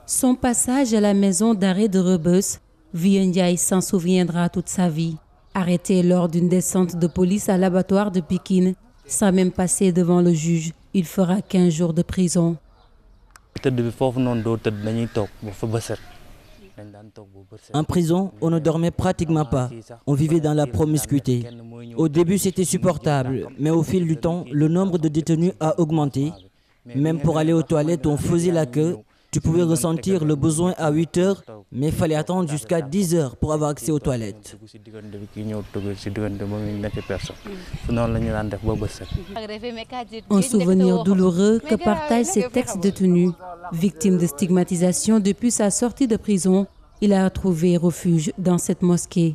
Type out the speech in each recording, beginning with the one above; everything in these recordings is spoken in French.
Son passage à la maison d'arrêt de Rebeuss, Vieux Ndiaye s'en souviendra toute sa vie. Arrêté lors d'une descente de police à l'abattoir de Pikine, sans même passer devant le juge, il fera 15 jours de prison. En prison, on ne dormait pratiquement pas. On vivait dans la promiscuité. Au début, c'était supportable, mais au fil du temps, le nombre de détenus a augmenté. Même pour aller aux toilettes, on faisait la queue. Tu pouvais ressentir le besoin à 8 heures, mais il fallait attendre jusqu'à 10 heures pour avoir accès aux toilettes. Un souvenir douloureux que partagent ces ex-détenus. Victime de stigmatisation depuis sa sortie de prison, il a trouvé refuge dans cette mosquée.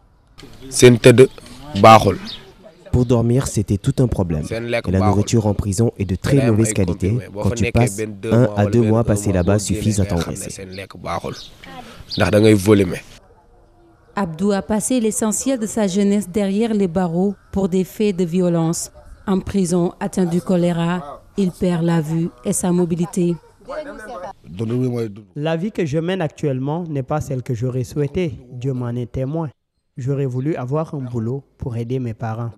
Pour dormir, c'était tout un problème. Et la nourriture en prison est de très mauvaise qualité. Quand tu passes 1 à 2 mois passés là-bas suffisent à t'engraisser. Abdou a passé l'essentiel de sa jeunesse derrière les barreaux pour des faits de violence. En prison, atteint du choléra, il perd la vue et sa mobilité. La vie que je mène actuellement n'est pas celle que j'aurais souhaité. Dieu m'en est témoin. J'aurais voulu avoir un boulot pour aider mes parents.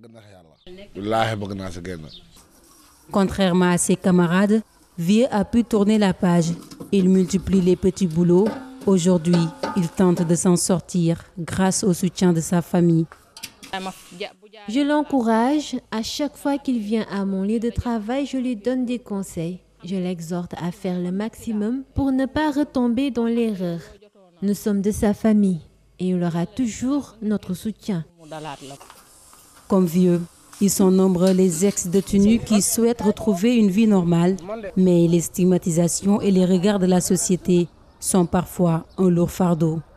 Contrairement à ses camarades, Vieux a pu tourner la page. Il multiplie les petits boulots. Aujourd'hui, il tente de s'en sortir grâce au soutien de sa famille. Je l'encourage. À chaque fois qu'il vient à mon lieu de travail, je lui donne des conseils. Je l'exhorte à faire le maximum pour ne pas retomber dans l'erreur. Nous sommes de sa famille et il aura toujours notre soutien. Comme Vieux, ils sont nombreux les ex-détenus qui souhaitent retrouver une vie normale, mais les stigmatisations et les regards de la société sont parfois un lourd fardeau.